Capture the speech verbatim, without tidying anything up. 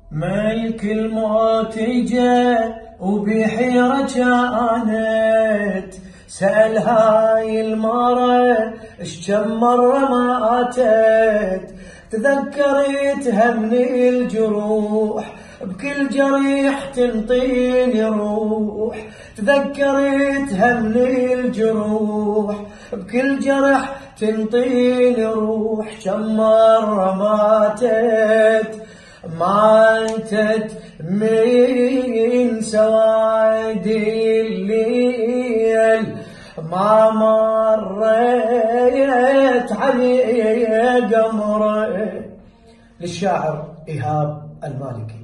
ملك الموت جاء وبحيرة كانت، سأل هاي المرة اش كم مرة ماتت، تذكرتها من الجروح بكل جريح تنطيني روح، تذكرتها من الجروح بكل جرح تنطيني روح، كم مرة ماتت ماتت من سواد الليل، ما مريت علي قمره. للشاعر إيهاب المالكي.